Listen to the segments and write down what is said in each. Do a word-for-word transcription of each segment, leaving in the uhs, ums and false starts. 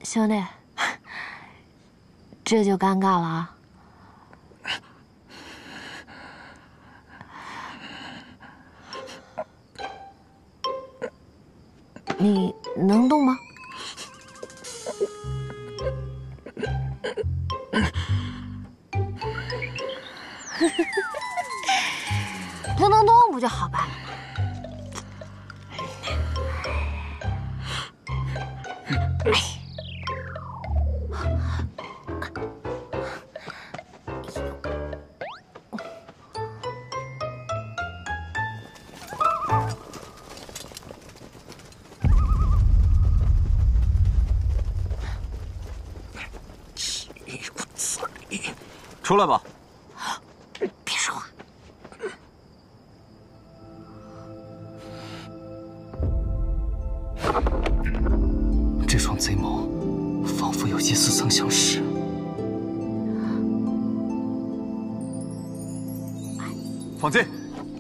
兄弟，这就尴尬了啊！你能动吗？不能动不就好办了吗？ 出来吧！ 别说话。 这双贼眸，仿佛有些似曾相识。 放进。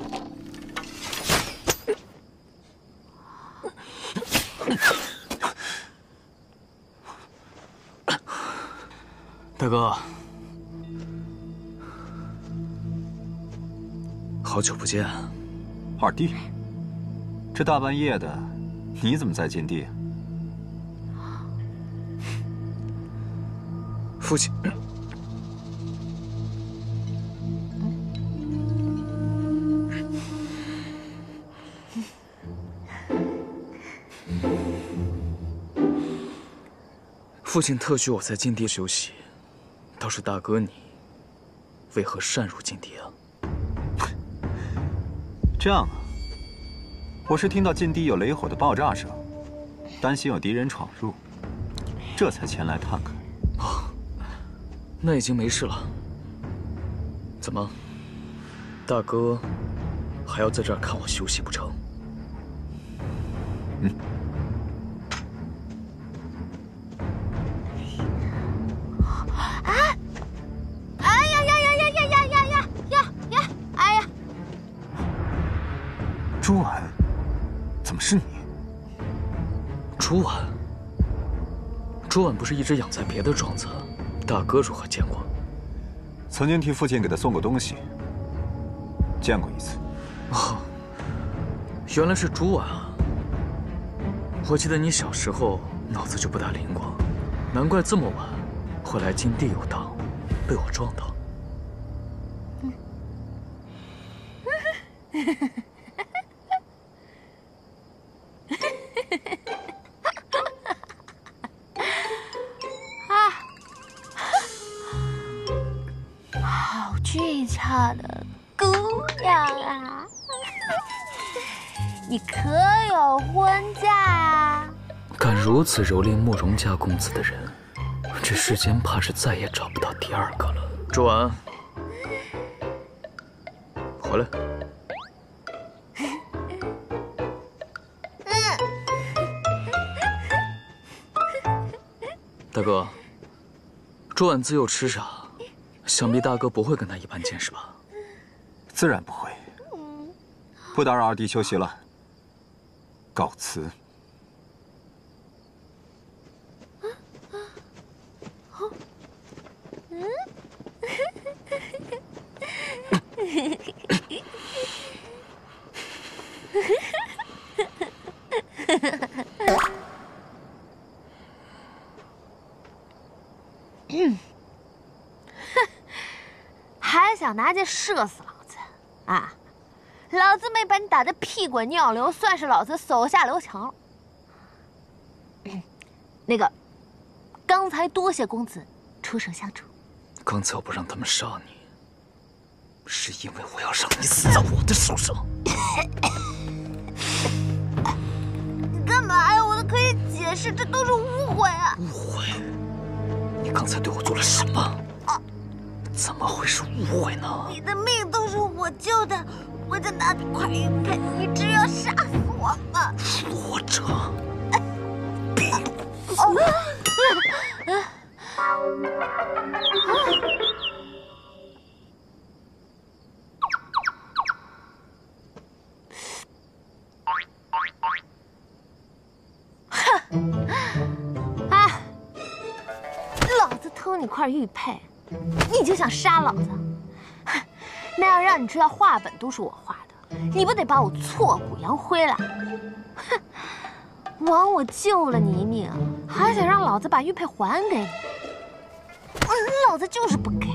大哥。 好久不见， 二弟。这大半夜的，你怎么在禁地？ 父亲，父亲特许我在禁地休息，倒是大哥你，为何擅入禁地啊？ 这样啊，我是听到禁地有雷火的爆炸声，担心有敌人闯入，这才前来看看。 哦，那已经没事了。怎么，大哥还要在这儿看我休息不成？ 嗯。 啊！哎呀呀呀呀呀呀呀呀呀呀！哎呀！ 朱婉，怎么是你？ 朱婉，朱婉不是一直养在别的庄子？大哥如何见过？ 曾经替父亲给他送过东西，见过一次。 哦，原来是朱婉啊！我记得你小时候脑子就不大灵光，难怪这么晚会来禁地游荡，被我撞到。嗯。 俊俏的姑娘啊，你可有婚嫁啊？ 敢如此蹂躏慕容家公子的人，这世间怕是再也找不到第二个了。朱婉，回来。大哥，朱婉自幼痴傻。 想必大哥不会跟他一般见识吧？ 自然不会。不打扰二弟休息了，告辞。 嗯。 还想拿箭射死老子啊！老子没把你打得屁滚尿流，算是老子手下留情了。嗯、那个，刚才多谢公子出手相助。 刚才我不让他们杀你，是因为我要让你死在我的手上。 你干嘛呀？我都可以解释，这都是误会啊！ 误会？你刚才对我做了什么？啊 怎么会是误会呢？ 你的命都是我救的，我就拿你快一点，你只要杀死我吧！ 弱者， 闭口！哼！啊， 偷你块玉佩，你就想杀老子？那要让你知道画本都是我画的，你不得把我挫骨扬灰了？哼！枉我救了你一命，还想让老子把玉佩还给你？老子就是不给！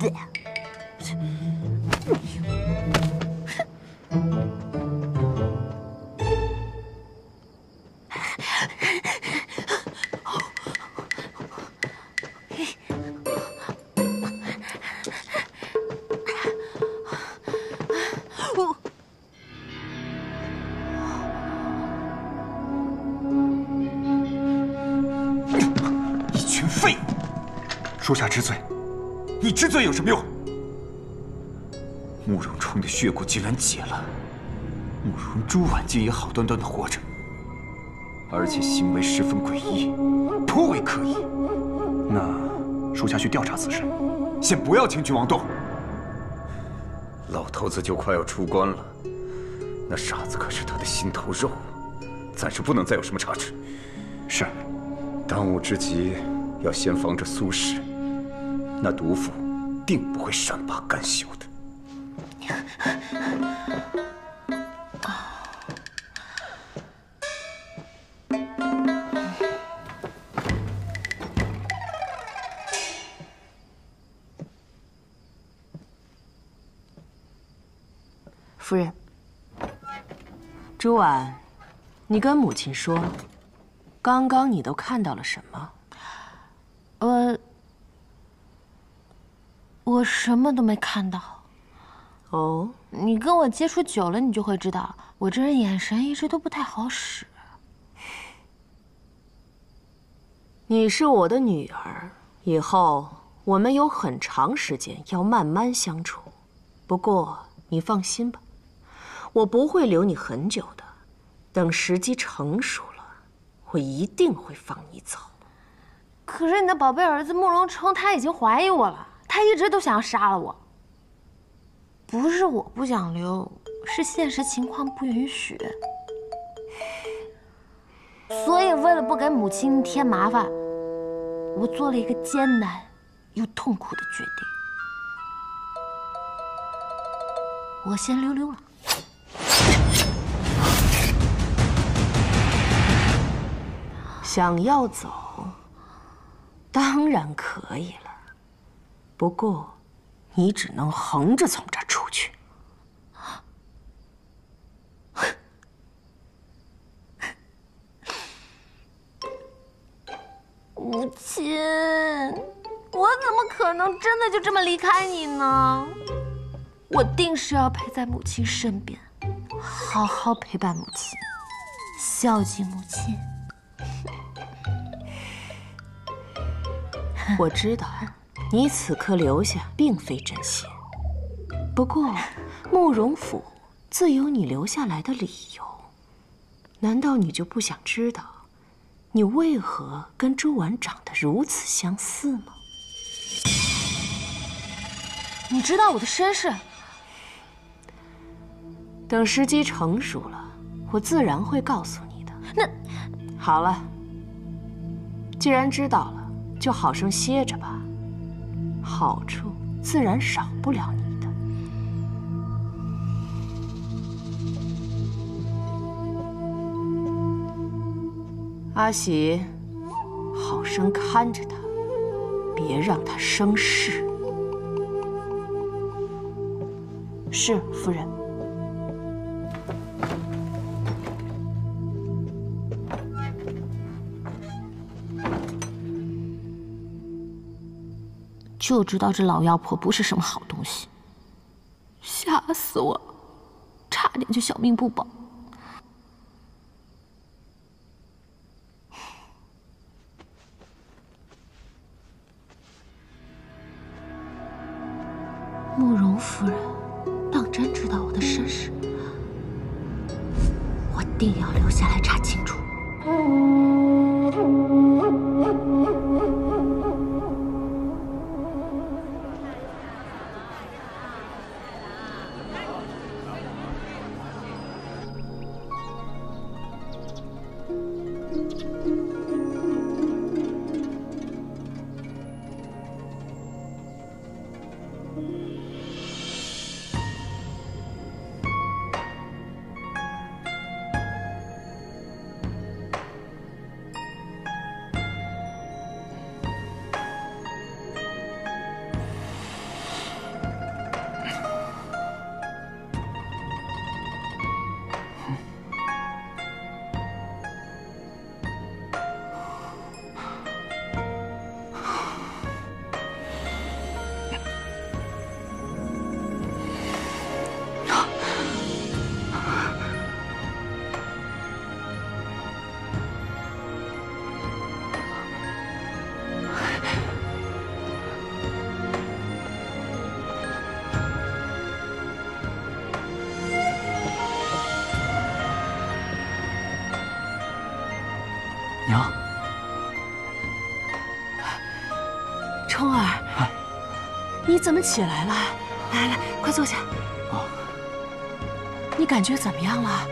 属下知罪，你知罪有什么用？慕容冲的血骨竟然解了，慕容朱婉竟也好端端的活着，而且行为十分诡异，颇为可疑。那属下去调查此事，先不要轻举妄动。老头子就快要出关了，那傻子可是他的心头肉，暂时不能再有什么差池。是，当务之急要先防着苏轼。 那毒妇定不会善罢甘休的。 夫人，朱婉，你跟母亲说，刚刚你都看到了什么？ 我。 我什么都没看到。 哦， 你跟我接触久了，你就会知道，我这人眼神一直都不太好使。 你是我的女儿，以后我们有很长时间要慢慢相处。不过你放心吧，我不会留你很久的。等时机成熟了，我一定会放你走。 可是你的宝贝儿子慕容冲他已经怀疑我了。 他一直都想要杀了我，不是我不想留，是现实情况不允许。所以为了不给母亲添麻烦，我做了一个艰难又痛苦的决定，我先溜溜了。 想要走，当然可以了。 不过，你只能横着从这儿出去。 母亲，我怎么可能真的就这么离开你呢？我定是要陪在母亲身边，好好陪伴母亲，孝敬母亲。 我知道。 你此刻留下并非真心，不过慕容府自有你留下来的理由。难道你就不想知道，你为何跟朱婉长得如此相似吗？ 你知道我的身世？ 等时机成熟了，我自然会告诉你的。 那好了，既然知道了，就好生歇着吧。 好处自然少不了你的。阿喜，好生看着他，别让他生事。是，夫人。 就知道这老妖婆不是什么好东西，吓死我了，差点就小命不保。慕容夫人当真知道我的身世，我定要留下来查清楚。 娘， 冲儿，啊、你怎么起来了？来来，快坐下。 啊， 你感觉怎么样了？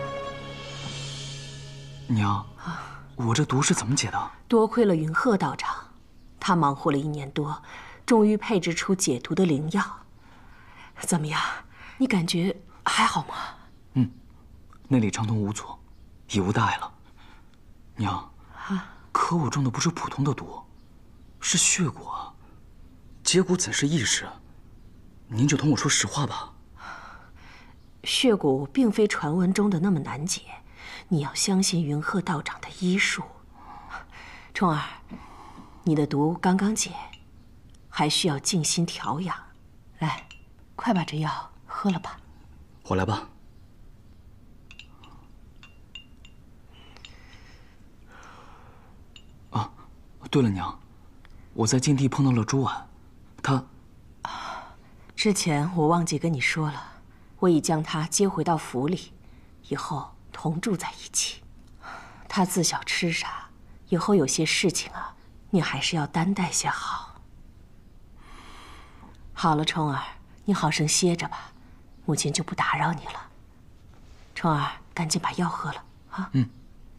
娘，啊、我这毒是怎么解的？ 多亏了云鹤道长，他忙活了一年多，终于配制出解毒的灵药。怎么样？你感觉还好吗？ 嗯，内里畅通无阻，已无大碍了。娘。 可我中的不是普通的毒，是血蛊啊！解蛊怎是易事？您就同我说实话吧。 血蛊并非传闻中的那么难解，你要相信云鹤道长的医术。冲儿，你的毒刚刚解，还需要静心调养。来，快把这药喝了吧。 我来吧。 对了，娘，我在禁地碰到了朱婉，她…… 之前我忘记跟你说了，我已将她接回到府里，以后同住在一起。她自小痴傻，以后有些事情啊，你还是要担待些好。好了，冲儿，你好生歇着吧，母亲就不打扰你了。冲儿，赶紧把药喝了啊！ 嗯。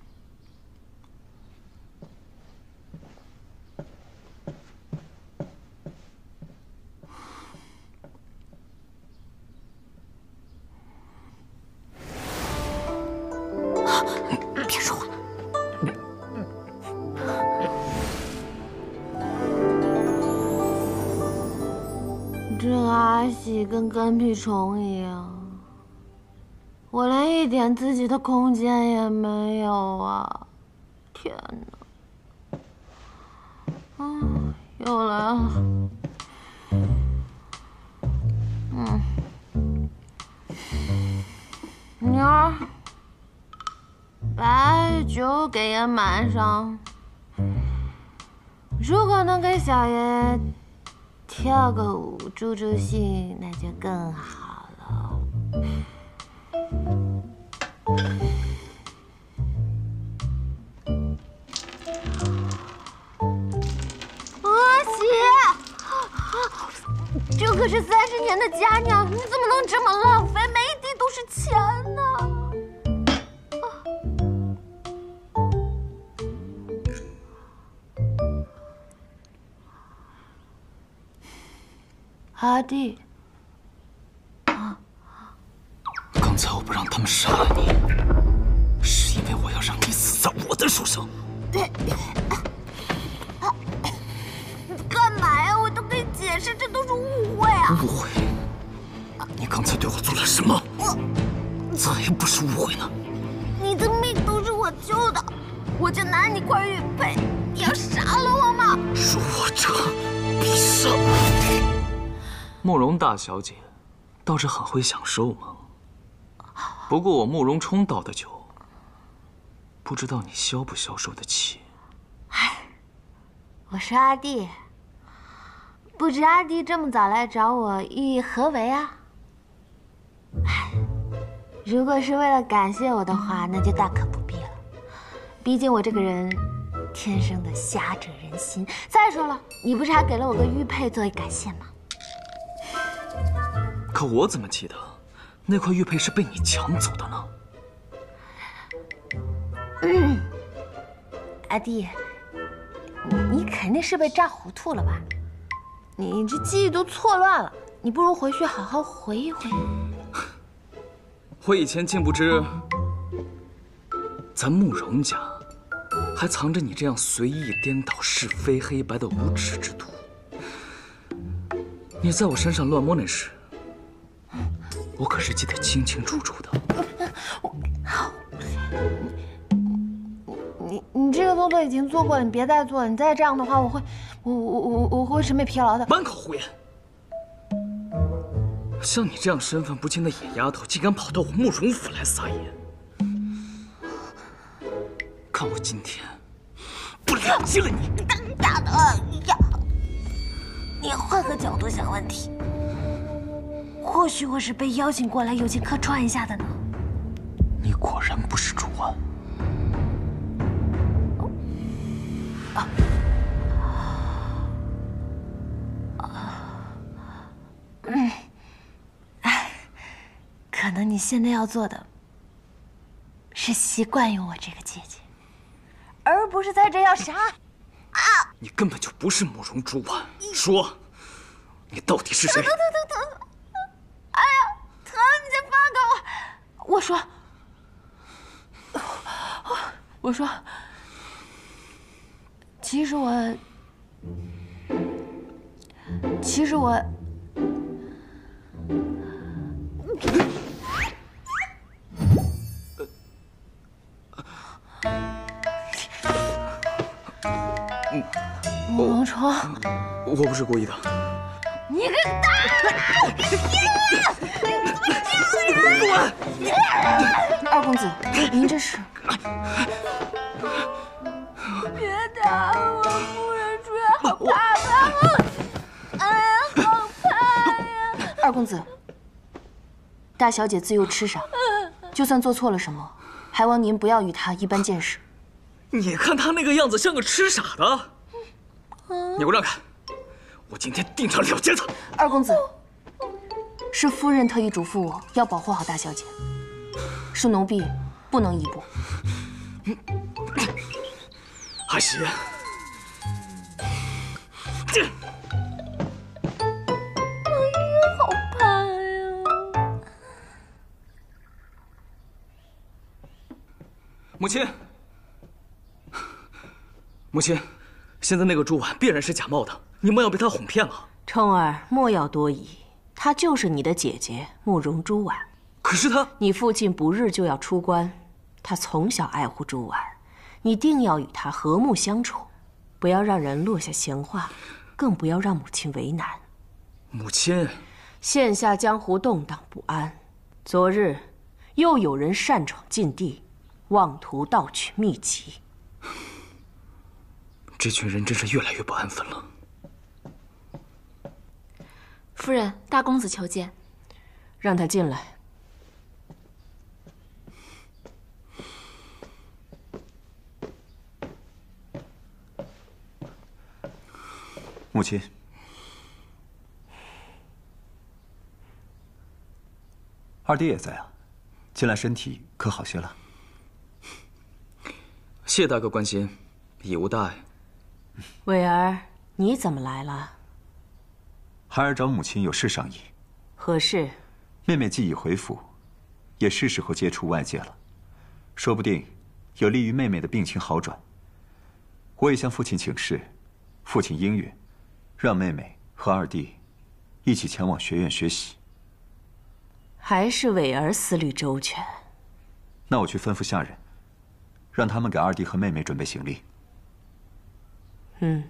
别说话。 这阿喜跟跟屁虫一样，我连一点自己的空间也没有啊！天哪！啊，又来了。嗯，妞儿。 把酒给爷满上。如果能给小爷跳个舞助助兴，那就更好了。阿喜，这可是三十年的佳酿，你怎么能这么浪费？每一滴都是钱呢。 阿弟， 啊！刚才我不让他们杀了你，是因为我要让你死在我的手上。 干嘛呀？我都跟你解释，这都是误会啊！ 误会？你刚才对我做了什么？我才不是误会呢！ 你的命都是我救的，我就拿你块玉佩，你要杀了我吗？ 弱者必杀！ 慕容大小姐，倒是很会享受嘛。不过我慕容冲倒的酒，不知道你消不消受得起。 哎，我是阿弟，不知阿弟这么早来找我，意义何为啊？哎，如果是为了感谢我的话，那就大可不必了。毕竟我这个人天生的侠者仁心。再说了，你不是还给了我个玉佩作为感谢吗？ 可我怎么记得那块玉佩是被你抢走的呢？ 嗯，阿弟，你肯定是被炸糊涂了吧？你这记忆都错乱了。 你不如回去好好回忆回忆。 我以前竟不知，咱慕容家还藏着你这样随意颠倒是非黑白的无耻之徒。你在我身上乱摸那时，我可是记得清清楚楚的。 你你这个动作已经做过了，你别再做了。你再这样的话，我会，我我我我会审美疲劳的。 满口胡言！像你这样身份不清的野丫头，竟敢跑到我慕容府来撒野！看我今天不了结了你！ 大的呀，你换个角度想问题，或许我是被邀请过来友情客串一下的呢。 你果然不是朱婉。 啊嗯，哎，可能你现在要做的是习惯于我这个姐姐，而不是在这要啥啊！ 你根本就不是慕容朱婉，说，你到底是谁？ 疼疼疼疼！哎呀，疼！你先放开我！我说，我说，其实我，其实我。慕容冲， 我不是故意的。 你个大！你怎么这样人？二公子，您这是？别打我，慕容主任好怕怕！哎呀，好怕呀！二公子，大小姐自幼痴傻，就算做错了什么，还望您不要与她一般见识。 你看她那个样子，像个痴傻的。你给我让开！我今天定场了结他。 二公子，是夫人特意嘱咐我要保护好大小姐，是奴婢不能移步。 阿喜，这我也好怕呀！ 母亲，母亲。现在那个朱婉必然是假冒的，你莫要被她哄骗了。 冲儿，莫要多疑，她就是你的姐姐慕容朱婉。 可是她， 你父亲不日就要出关，他从小爱护朱婉，你定要与她和睦相处，不要让人落下闲话，更不要让母亲为难。 母亲， 现下江湖动荡不安，昨日又有人擅闯禁地，妄图盗取秘籍。 这群人真是越来越不安分了。 夫人，大公子求见。 让他进来。 母亲，二弟也在啊，近来身体可好些了？ 谢大哥关心，已无大碍。 伟儿，你怎么来了？ 孩儿找母亲有事商议。 何事？ 妹妹既已回府，也是时候接触外界了，说不定有利于妹妹的病情好转。我也向父亲请示，父亲应允，让妹妹和二弟一起前往学院学习。 还是伟儿思虑周全。 那我去吩咐下人，让他们给二弟和妹妹准备行李。 嗯。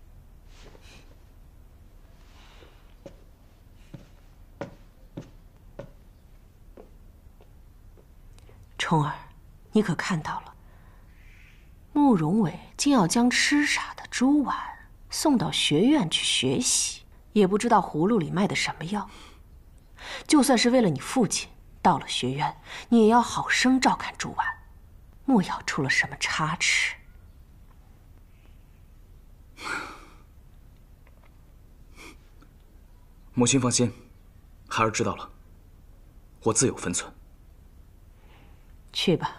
冲儿，你可看到了？慕容伟竟要将痴傻的朱婉送到学院去学习，也不知道葫芦里卖的什么药。就算是为了你父亲，到了学院，你也要好生照看朱婉，莫要出了什么差池。 母亲放心，孩儿知道了，我自有分寸。 去吧。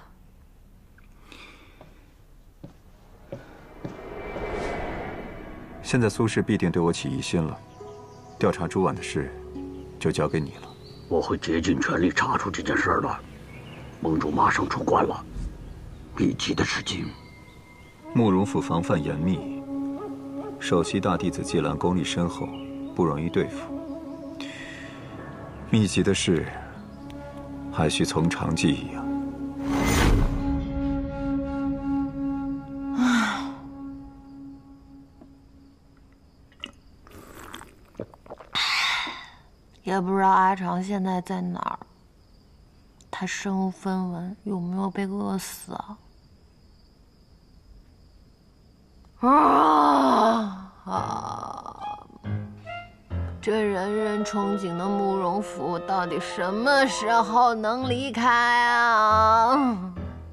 现在苏氏必定对我起疑心了，调查朱婉的事就交给你了。 我会竭尽全力查出这件事的。盟主马上出关了，密集的事情。 慕容府防范严密，首席大弟子季兰功力深厚，不容易对付。密集的事，还需从长计议啊。 也不知道阿长现在在哪儿，他身无分文，有没有被饿死啊？啊啊！这人人憧憬的慕容府，到底什么时候能离开啊？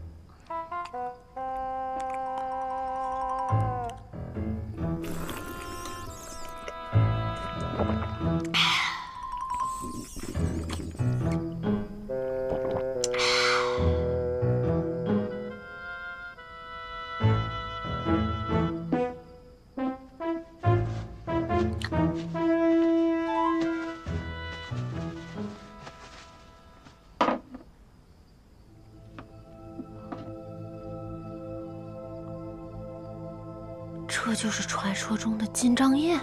这就是传说中的金帐宴。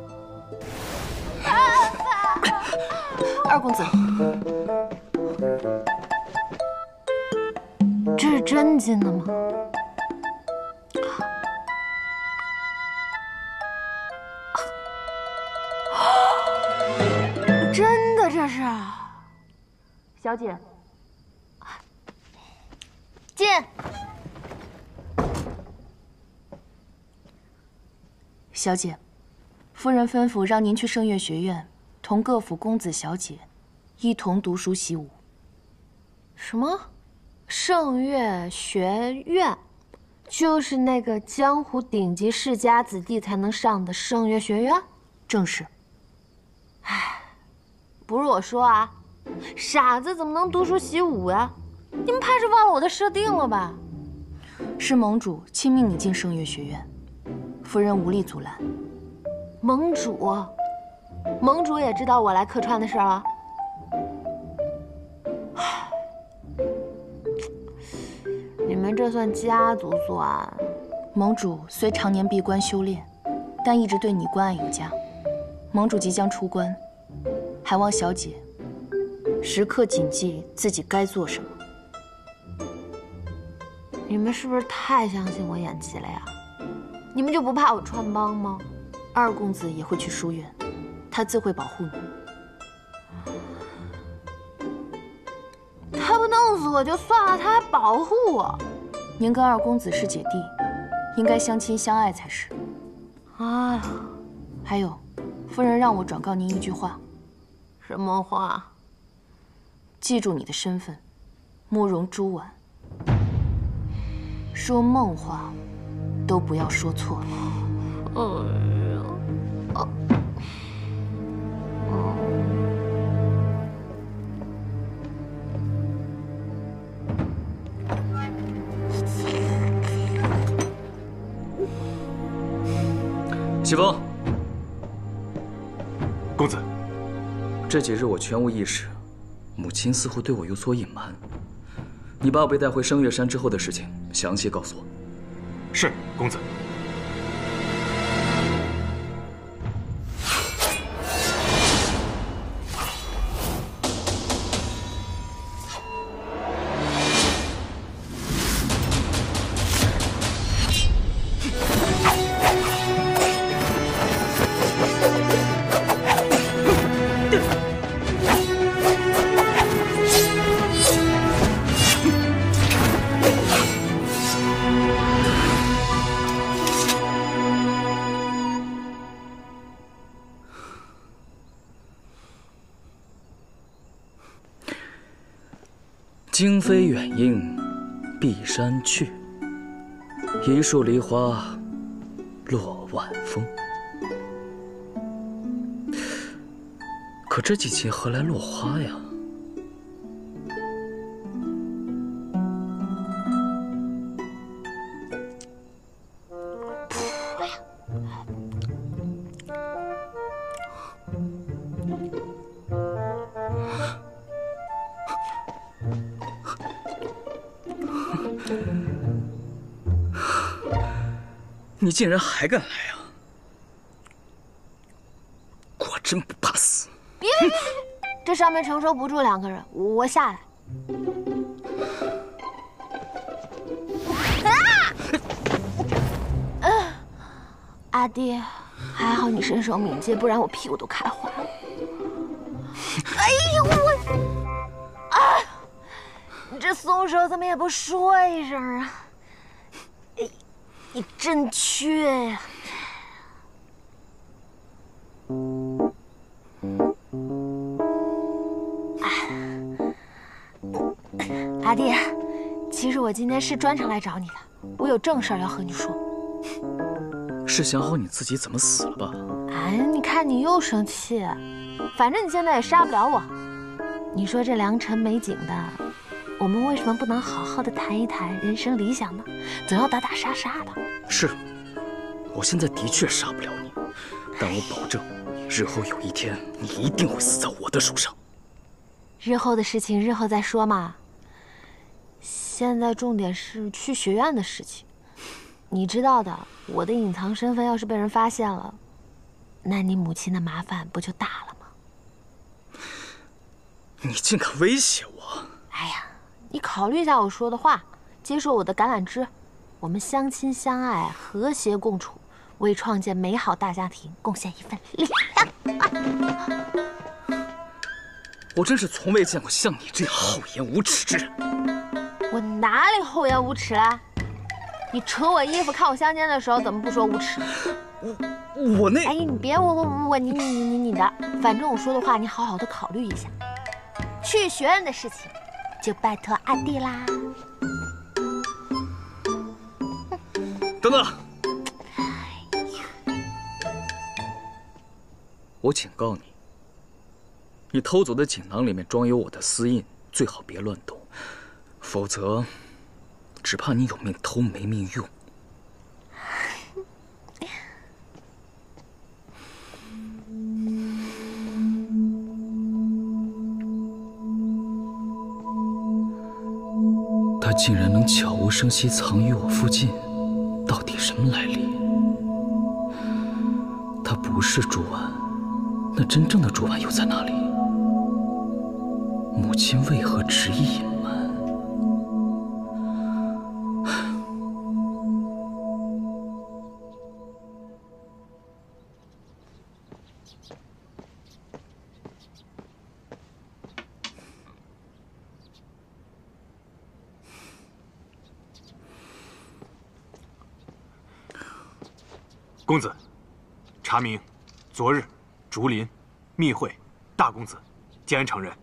二公子， 这是真金的吗？真的，这是。 小姐， 进。 小姐，夫人吩咐让您去圣乐学院，同各府公子小姐一同读书习武。 什么？圣乐学院，就是那个江湖顶级世家子弟才能上的圣乐学院？ 正是。 唉，不是我说啊，傻子怎么能读书习武呀？你们怕是忘了我的设定了吧？ 是盟主亲命你进圣乐学院。夫人无力阻拦。 盟主，盟主也知道我来客串的事了。你们这算家族算？ 盟主虽常年闭关修炼，但一直对你关爱有加。盟主即将出关，还望小姐时刻谨记自己该做什么。 你们是不是太相信我演技了呀？你们就不怕我穿帮吗？ 二公子也会去书院，他自会保护你。他不弄死我就算了，他还保护我。 您跟二公子是姐弟，应该相亲相爱才是。 哎呀， 还有，夫人让我转告您一句话。 什么话？ 记住你的身份，慕容朱婉。说梦话都不要说错了。 哎呀，啊，嗯。 启风， 公子， 这几日我全无意识，母亲似乎对我有所隐瞒。你把我被带回声月山之后的事情详细告诉我。 是，公子。 惊飞远映碧山去，一树梨花落晚风。可这季节何来落花呀？ 你竟然还敢来啊！果真不怕死！ 别别别别，这上面承受不住两个人，我下来。啊！啊！阿弟，还好你身手敏捷，不然我屁股都开花了。哎呦我！啊！你这松手怎么也不说一声啊？哎，你真缺呀！阿弟，其实我今天是专程来找你的，我有正事儿要和你说。 是想好你自己怎么死了吧？ 哎，你看你又生气，反正你现在也杀不了我。你说这良辰美景的，我们为什么不能好好的谈一谈人生理想呢？总要打打杀杀的。 是，我现在的确杀不了你，但我保证，日后有一天你一定会死在我的手上。 日后的事情日后再说嘛。现在重点是去学院的事情，你知道的，我的隐藏身份要是被人发现了，那你母亲的麻烦不就大了吗？ 你竟敢威胁我！ 哎呀，你考虑一下我说的话，接受我的橄榄枝，我们相亲相爱，和谐共处，为创建美好大家庭贡献一份力量。 我真是从未见过像你这样厚颜无耻之人。 我哪里厚颜无耻了？你扯我衣服看我相间的时候，怎么不说无耻？ 我我那…… 哎，你别我我我你你你你你的，反正我说的话你好好的考虑一下。去学院的事情，就拜托阿弟啦。 等等，我警告你，你偷走的锦囊里面装有我的私印，最好别乱动。否则，只怕你有命偷没命用。他竟然能悄无声息藏于我附近，到底什么来历？他不是朱婉，那真正的朱婉又在哪里？母亲为何执意隐瞒？ 公子，查明，昨日竹林密会大公子建安承认。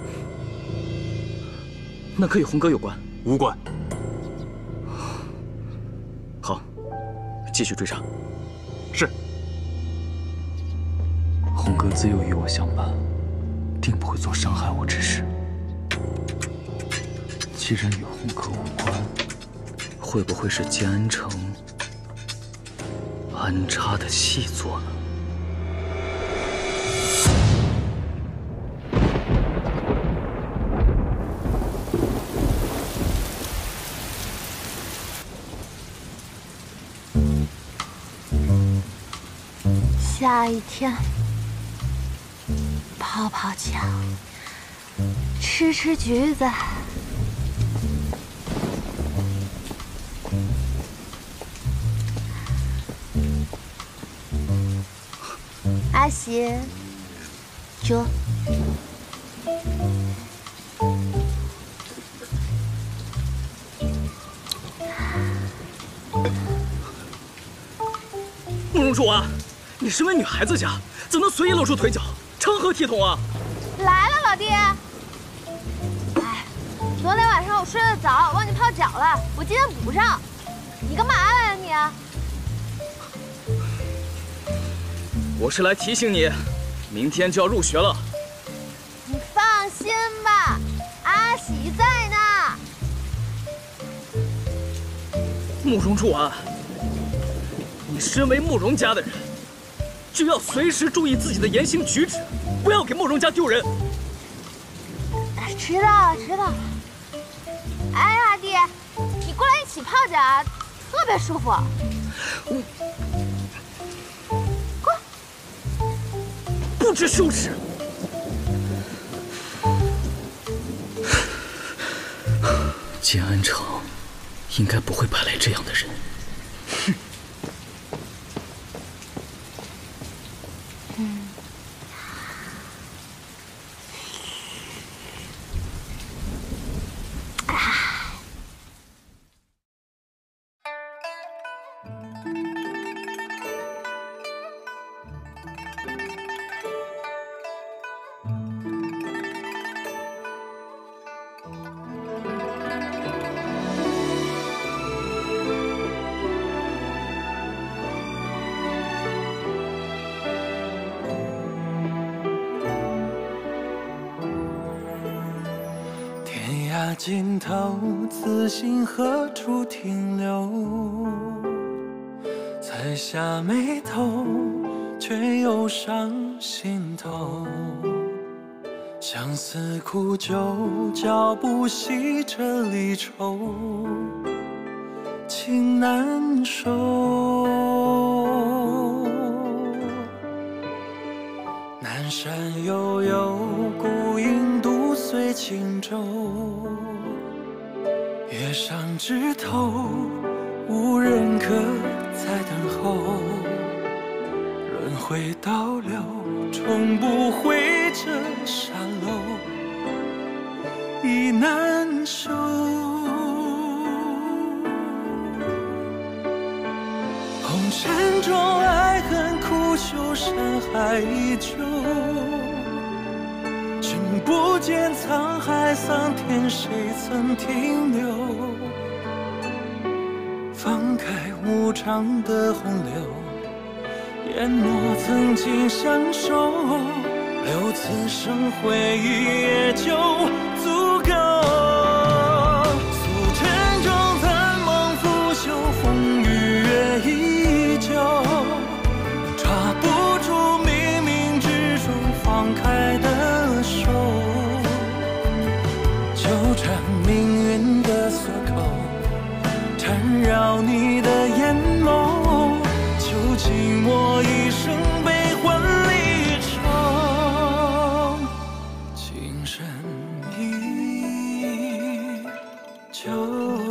那可与红哥有关？ 无关。 好，继续追查。 是。 红哥自幼与我相伴，定不会做伤害我之事。既然与红哥无关，会不会是建安城安插的细作呢？ 下雨天，泡泡脚，吃吃橘子。阿喜，说。 慕容楚啊，你身为女孩子家，怎能随意露出腿脚，成何体统啊？ 来了，老弟。哎，昨天晚上我睡得早，忘记泡脚了，我今天补上。你干嘛来了你啊？ 我是来提醒你，明天就要入学了。 你放心吧，阿喜在呢。 慕容楚啊，你身为慕容家的人，就要随时注意自己的言行举止，不要给慕容家丢人。 知道了，知道了。哎，阿弟，你过来一起泡脚，特别舒服。 滚！不知羞耻！建安城应该不会派来这样的人。哼！ 嗯。 尽头，此心何处停留？才下眉头，却又上心头。相思苦酒，浇不熄这离愁，情难收。南山悠悠，孤影独随轻舟。月上枝头，无人可再等候。轮回倒流，重不回这沙漏，已难收。红尘中爱恨苦修，山海依旧。君不见沧海桑田，谁曾停留？放开无常的洪流，淹没曾经相守，留此生回忆也就足够。俗尘中残梦腐朽，风雨月依旧，抓不住冥冥之中放开的手，纠缠命运的锁口，缠绕你的眼眸，究竟我一生悲欢离愁，情深依旧。